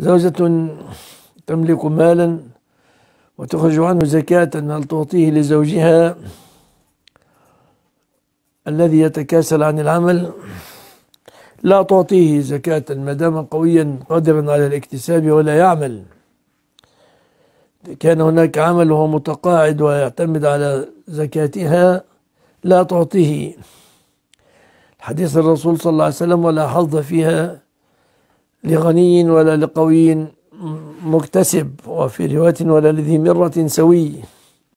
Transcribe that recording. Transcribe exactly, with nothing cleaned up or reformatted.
زوجة تملك مالا وتخرج عنه زكاة، هل تعطيه لزوجها الذي يتكاسل عن العمل؟ لا تعطيه زكاة ما دام قويا قادرا على الاكتساب ولا يعمل. كان هناك عمل وهو متقاعد ويعتمد على زكاتها لا تعطيه. حديث الرسول صلى الله عليه وسلم: ولا حظ فيها لغني ولا لقوي مكتسب، وفي رواية: ولا لذي مرة سوي.